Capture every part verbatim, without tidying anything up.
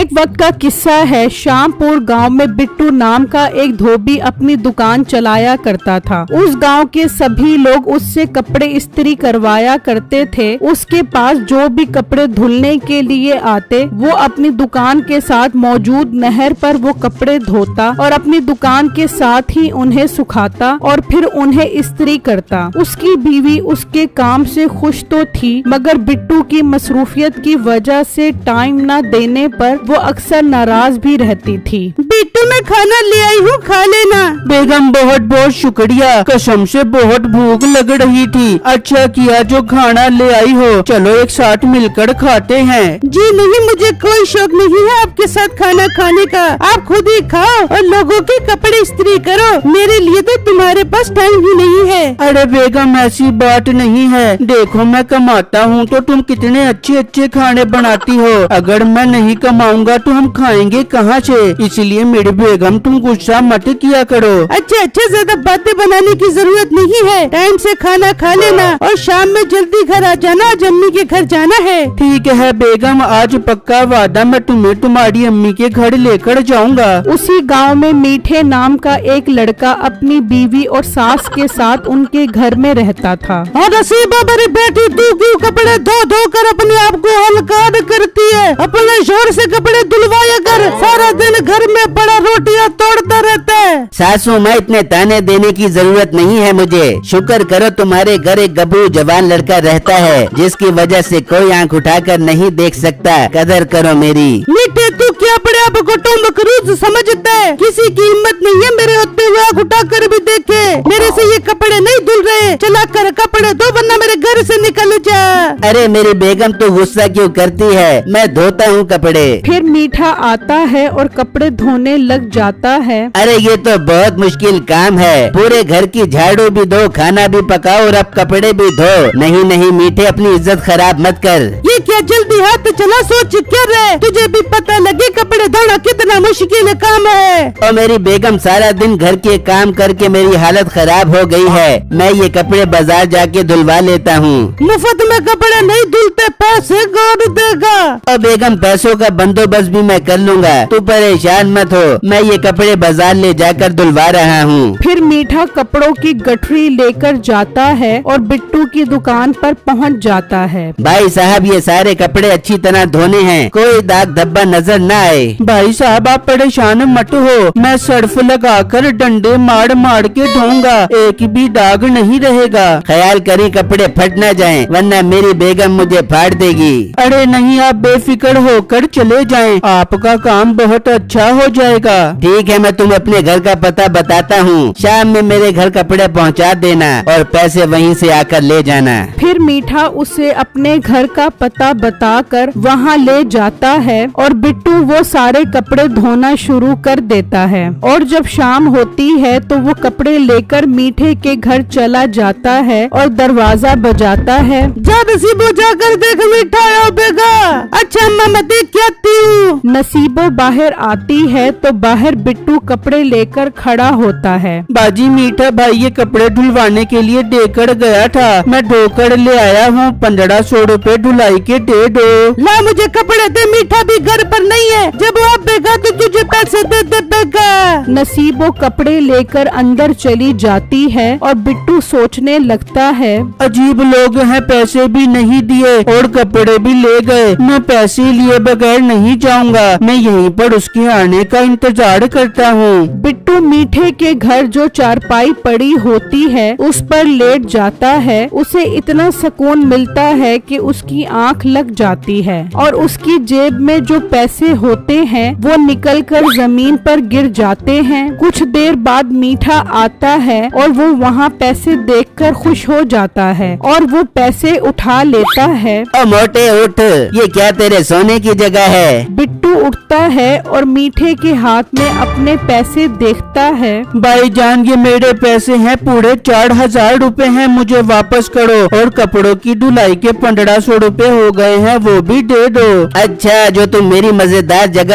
एक वक्त का किस्सा है। श्यामपुर गांव में बिट्टू नाम का एक धोबी अपनी दुकान चलाया करता था। उस गांव के सभी लोग उससे कपड़े इस्त्री करवाया करते थे। उसके पास जो भी कपड़े धुलने के लिए आते वो अपनी दुकान के साथ मौजूद नहर पर वो कपड़े धोता और अपनी दुकान के साथ ही उन्हें सुखाता और फिर उन्हें इस्त्री करता। उसकी बीवी उसके काम से खुश तो थी, मगर बिट्टू की मसरूफियत की वजह से टाइम न देने पर वो अक्सर नाराज भी रहती थी। बिट्टू मैं खाना ले आई हूँ, खा लेना। बेगम बहुत बहुत शुक्रिया, कसम से बहुत भूख लग रही थी। अच्छा किया जो खाना ले आई हो, चलो एक साथ मिलकर खाते हैं। जी नहीं, मुझे कोई शौक नहीं है आपके साथ खाना खाने का। आप खुद ही खाओ और लोगों के कपड़े इस्त्री करो, मेरे लिए तो तुम्हारे पास टाइम ही नहीं है। अरे बेगम ऐसी बात नहीं है, देखो मैं कमाता हूँ तो तुम कितने अच्छे अच्छे खाने बनाती हो। अगर मैं नहीं कमाऊंगा तो हम खाएंगे कहाँ से? इसलिए मेरी बेगम तुम गुस्सा मत किया करो। अच्छा अच्छा, ज्यादा बातें बनाने की जरूरत नहीं है, टाइम से खाना खा लेना और शाम में जल्दी घर आ जाना, आज अम्मी के घर जाना है। ठीक है बेगम, आज पक्का वादा, मैं तुम्हें तुम्हारी अम्मी के घर लेकर जाऊंगा। उसी गांव में मीठे नाम का एक लड़का अपनी बीवी और सास के साथ उनके घर में रहता था। और नसीबा मेरी बेटी, तू क्यों कपड़े धो धो कर अपने आप को हल्का करती है? अपने जोर से कपड़े धुलवाया कर, सारा दिन घर में बड़ा रोटियां तोड़ता रहता है। सासू माँ, इतने ताने देने की जरूरत नहीं है मुझे। शुक्र करो तुम्हारे घर एक गबरू जवान लड़का रहता है जिसकी वजह से कोई आंख उठाकर नहीं देख सकता। कदर करो मेरी। मीठे, तू क्या अपने आप को टोम क्रूज समझता है? किसी की हिम्मत नहीं है मेरे होते हुए आंख उठा कर भी देखे। मेरे से ये कपड़े नहीं धुल रहे, चला कर कपड़े धो वरना मेरे घर से निकल जा। अरे मेरी बेगम तो गुस्सा क्यों करती है, मैं धोता हूँ कपड़े। फिर मीठा आता है और कपड़े धोने लग जाता है। अरे ये तो बहुत मुश्किल काम है, पूरे घर की झाड़ू भी दो, खाना भी पकाओ और अब कपड़े भी धो। नहीं नहीं मीठे, अपनी इज्जत खराब मत कर। ये क्या जल्दी हाथ चला, सोच क्या रहे? तुझे भी पता लगे कपड़े धोना कितना मुश्किल काम है। और मेरी बेगम सारा दिन घर के काम करके मेरी हालत खराब हो गई है, मैं ये कपड़े बाजार जाके धुलवा लेता हूँ। मुफ्त में कपड़े नहीं धुलते, पैसे कौन देगा? और बेगम पैसों का बंदोबस्त भी मैं कर लूँगा, तू परेशान मत हो, मैं ये कपड़े बाजार ले जाकर धुलवा रहा हूँ। फिर मीठा कपड़ों की गठरी लेकर जाता है और बिट्टू की दुकान पर पहुँच जाता है। भाई साहब, ये सारे कपड़े अच्छी तरह धोने हैं, कोई दाग धब्बा नजर न आए। भाई साहब आप परेशान मत हो, मैं सर्फ लगाकर डंडे मार मार के धोऊंगा, एक भी दाग नहीं रहेगा। ख्याल करें कपड़े फट न जाएं, वरना मेरी बेगम मुझे फाड़ देगी। अरे नहीं, आप बेफिक्र होकर चले जाएं, आपका काम बहुत अच्छा हो जाएगा। ठीक है, मैं तुम्हें अपने घर का पता बताता हूँ, शाम में मेरे घर कपड़े पहुँचा देना और पैसे वहीं से आकर ले जाना। फिर मीठा उसे अपने घर का पता बताकर वहाँ ले जाता है और बिट्टू वो सारे कपड़े धोना शुरू कर देता है। और जब शाम होती है तो वो कपड़े लेकर मीठे के घर चला जाता है और दरवाजा बजाता है। जा नसीबो, जाकर देख मीठा आया बेगा। अच्छा अम्मा, मैं देख के आती हूँ। नसीबो बाहर आती है तो बाहर बिट्टू कपड़े लेकर खड़ा होता है। बाजी मीठा भाई ये कपड़े धुलवाने के लिए देकर गया था, मैं धोकर ले आया हूँ, पंद्रह सौ रूपए धुलाई के दे दो। ला मुझे कपड़े दे, मीठा भी घर पर नहीं है, जब आप बेगा तो तुझे पैसे दे दे बेगा। नसीबो कपड़े लेकर अंदर चली जाती है और बिट्टू सोचने लगता है, अजीब लोग हैं, पैसे भी नहीं दिए और कपड़े भी ले गए। मैं पैसे लिए बगैर नहीं जाऊंगा, मैं यहीं पर उसके आने का इंतजार करता हूँ। बिट्टू मीठे के घर जो चारपाई पड़ी होती है उस पर लेट जाता है। उसे इतना सुकून मिलता है कि उसकी आंख लग जाती है और उसकी जेब में जो पैसे होते हैं वो निकलकर जमीन पर गिर जाते हैं। कुछ देर बाद मीठा आता है और वो वहाँ पैसे देखकर खुश हो जाता है और वो पैसे उठा लेता है। ओ मोटे उठ, ये क्या तेरे सोने की जगह है? बिट्टू उठता है और मीठे के हाथ में अपने पैसे देखता है। भाईजान ये मेरे पैसे हैं, पूरे चार हजार रूपए हैं, मुझे वापस करो और कपड़ों की धुलाई के पंद्रह सौ रूपए हो गए हैं, वो भी दे दो। अच्छा, जो तुम मेरी मजेदार जगह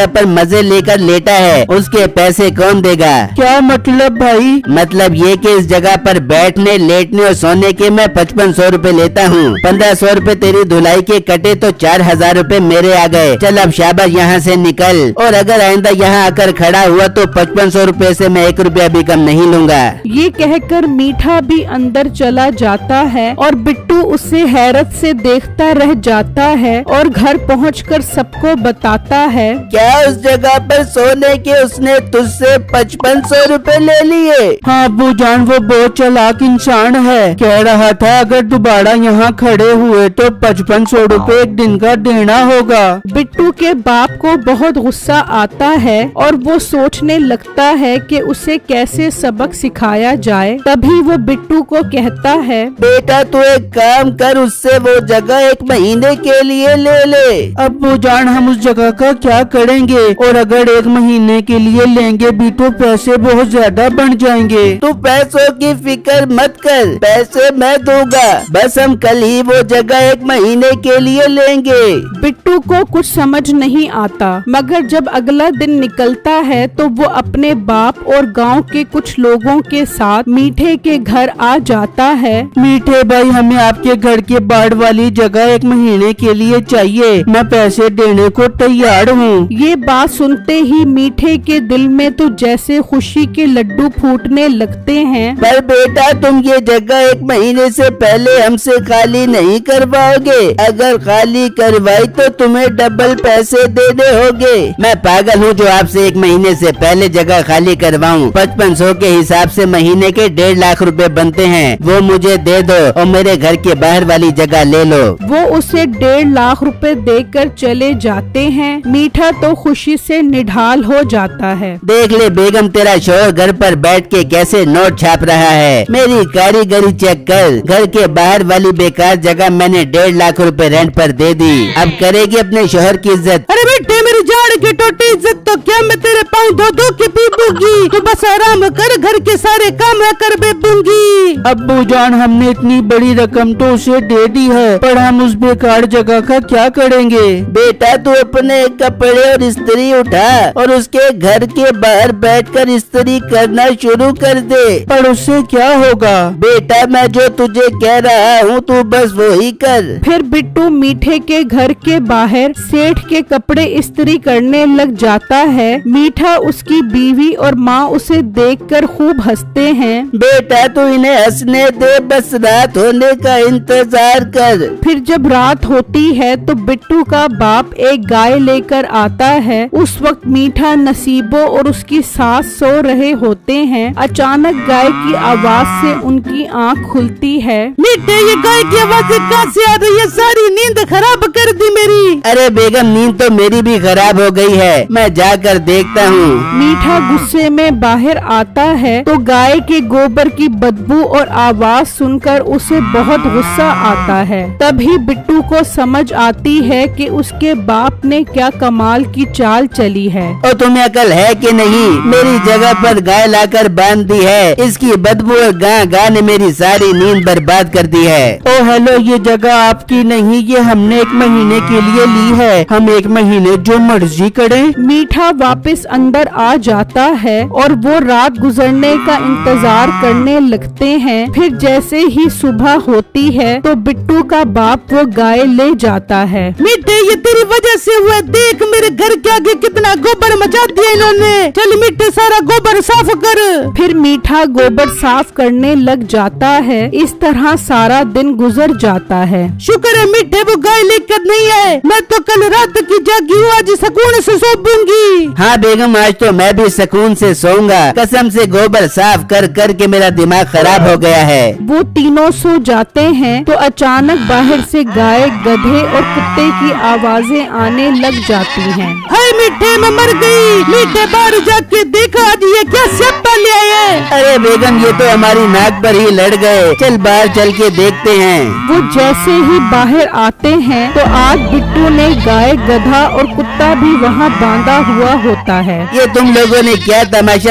पर मजे लेकर लेटा है, उसके पैसे कौन देगा? क्या मतलब भाई? मतलब ये कि इस जगह पर बैठने, लेटने और सोने के मैं पचपन सौ रूपए लेता हूँ। पंद्रह सौ रूपए तेरी धुलाई के कटे तो चार हजार रूपए मेरे आ गए। चल अब शाबाश यहाँ से निकल, और अगर आइंदा यहाँ आकर खड़ा हुआ तो पचपन सौ रूपए से मैं एक रुपया भी कम नहीं लूंगा। ये कहकर मीठा भी अंदर चला जाता है और बिट्टू उसे हैरत से देखता रह जाता है और घर पहुंचकर सबको बताता है। क्या उस जगह पर सोने के उसने तुझसे पचपन सौ रूपए ले लिए? हाँ अब्बू जान, वो बहुत चालाक इंसान है। कह रहा था अगर दोबारा यहाँ खड़े हुए तो पचपन सौ रूपए एक दिन का देना होगा। बिट्टू के बाप को बहुत गुस्सा आता है और वो सोचने लगता है कि उसे कैसे सबक सिखाया जाए। तभी वो बिट्टू को कहता है, बेटा तू एक काम कर, उससे वो जगह एक महीने के लिए ले ले। अब्बू जान हम उस जगह का क्या करेंगे? और अगर एक महीने के लिए लेंगे भी तो पैसे बहुत ज्यादा बन जाएंगे। तू पैसों की फिक्र मत कर, पैसे मैं दूंगा, बस हम कल ही वो जगह एक महीने के लिए लेंगे। बिट्टू को कुछ समझ नहीं आता, मगर जब अगला दिन निकलता है तो वो अपने बाप और गांव के कुछ लोगों के साथ मीठे के घर आ जाता है। मीठे भाई हमें आपके घर के बाढ़ वाली जगह एक महीने के लिए चाहिए, मैं पैसे देने को तैयार हूँ। ये बात सुनते ही मीठे के दिल में तो जैसे खुशी के लड्डू फूटने लगते हैं। पर बेटा तुम ये जगह एक महीने से पहले हमसे खाली नहीं करवाओगे, अगर खाली करवाई तो तुम्हें डबल पैसे देने होंगे। मैं पागल हूँ जो आपसे एक महीने से पहले जगह खाली करवाऊँ। पचपन सौ के हिसाब से महीने के डेढ़ लाख रुपए बनते हैं, वो मुझे दे दो और मेरे घर के बाहर वाली जगह ले लो। वो उसे डेढ़ लाख रुपए देकर चले जाते हैं। मीठा तो खुशी से निढाल हो जाता है। देख ले बेगम, तेरा शोहर घर पर बैठ के कैसे नोट छाप रहा है। मेरी कारीगरी चेक कर, घर के बाहर वाली बेकार जगह मैंने डेढ़ लाख रुपए रेंट पर दे दी। अब करेगी अपने शोहर की इज्जत? अरे बेटे मेरी जाड़ की टोटी इज्जत तो क्या मैं तेरे पाँव धो धो के पी दूंगी। तू बस आराम कर, घर के सारे काम कर बेबूंगी। अब्बू जान हमने इतनी बड़ी रकम तो उसे दे दी है, पर हम उस बेकार जगह का क्या करेंगे? बेटा तू अपने कपड़े और इस्त्री उठा और उसके घर के बाहर बैठकर इस्त्री करना शुरू कर दे। पर उससे क्या होगा? बेटा मैं जो तुझे कह रहा हूँ तू बस वही कर। फिर बिट्टू मीठे के घर के बाहर सेठ के कपड़े इस्त्री करने लग जाता है। मीठा, उसकी बीवी और माँ उसे देखकर खूब हंसते हैं। बेटा तू इन्हें हंसने दे, बस रात होने का इंतजार कर। फिर जब रात होती है तो बिट्टू का बाप एक गाय लेकर आता है। उस वक्त मीठा, नसीबो और उसकी सास सो रहे होते हैं। अचानक गाय की आवाज से उनकी आँख खुलती है। मीठे ये गाय की आवाज कहाँ से आ रही है? सारी नींद खराब कर दी मेरी। अरे बेगम नींद तो मेरी भी खराब हो गई है, मैं जाकर देखता हूँ। मीठा गुस्से में बाहर आता है तो गाय के गोबर की बदबू और आवाज सुनकर उसे बहुत गुस्सा आता है। तभी बिट्टू को समझ आती है कि उसके बाप ने क्या कमाल की चाल चली है। और तुम्हें अकल है कि नहीं? मेरी जगह पर गाय लाकर बांध दी है, इसकी बदबू और गा गा ने मेरी सारी नींद बर्बाद कर दी है। ओ हेलो, ये जगह आपकी नहीं, ये हमने एक महीने के लिए ली है, हम एक महीने जो मर्जी करें। मीठा वापस अंदर आ जाता है और वो रात गुजरने का इंतजार करने लगते हैं। फिर जैसे ही सुबह होती है तो बिट्टू का बाप वो गाय ले जाता है। मीठे ये तेरी वजह से हुआ, देख मेरे घर के आगे कितना गोबर मचा दिया इन्होंने। चल मीठे सारा गोबर साफ कर। फिर मीठा गोबर साफ करने लग जाता है। इस तरह सारा दिन गुजर जाता है। शुक्र है मीठे वो गाय लेकर नहीं आए, मैं तो कल रात की जागी हूँ, आज सुकून से सो दूंगी। हाँ बेगम, आज तो मैं भी सुकून से सोऊंगा, कसम से गोबर साफ कर कर के मेरा दिमाग खराब हो गया है। वो तीनों सो जाते हैं तो अचानक बाहर से गाय, गधे और कुत्ते की आवाजें आने लग जाती हैं। हाय मीठे मैं मर गई। मीठे बाहर जाके देखा, आज ये क्या स्यापा ले आए हैं। अरे बेगम ये तो हमारी नाक पर ही लड़ गए, चल बाहर चल के देखते हैं। वो जैसे ही बाहर आते हैं तो आज बिट्टू ने गाय, गधा और कुत्ता भी वहाँ बांधा हुआ होता है। ये तुम लोगों ने क्या तमाशा बनाया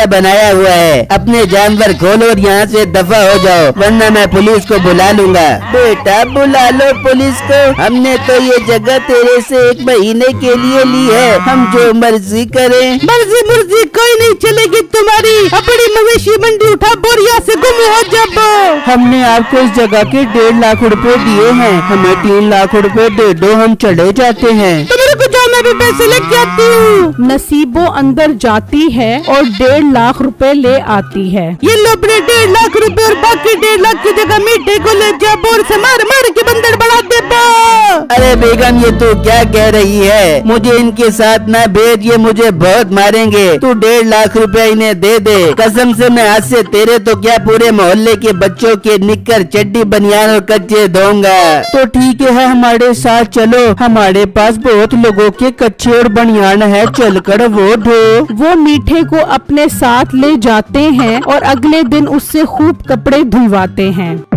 लगा हुआ है। अपने जानवर खोलो और यहाँ से दफा हो जाओ, वरना मैं पुलिस को बुला लूंगा। बेटा बुला लो पुलिस को, हमने तो ये जगह तेरे से एक महीने के लिए ली है, हम जो मर्जी करें। मर्जी मुर्जी कोई नहीं चलेगी तुम्हारी, अपनी मवेशी मंडी उठा बोरिया से गुम हो जब। हमने आपको इस जगह के डेढ़ लाख रुपए दिए हैं, हमें तीन लाख रुपए दे दो, हम चले जाते हैं। तो मेरे को जाओ, मैं भी पैसे लेके आती हूँ। नसीबो अंदर जाती है और डेढ़ लाख रुपए ले आती है। ये लो अपने डेढ़ लाख रुपए और बाकी डेढ़ लाख की जगह मीठे को ले जा, बोर से मार मार के बंदर बढ़ा दे। अरे बेगम ये तू क्या कह रही है, मुझे इनके साथ ना भेज, ये मुझे बहुत मारेंगे। तू डेढ़ लाख रुपए इन्हें दे दे, कसम से मैं आज से तेरे तो क्या पूरे मोहल्ले के बच्चों के निक्कर चड्डी बनियान और कच्चे दूंगा। तो ठीक है, हमारे साथ चलो, हमारे पास बहुत लोगों के कच्चे और बनियान है, चलकर वो धो। वो मीठे को अपने साथ ले जाते हैं और अगले दिन उससे खूब कपड़े धुलवाते हैं।